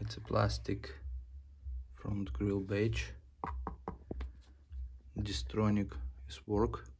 It's a plastic front grille badge. Distronic is work.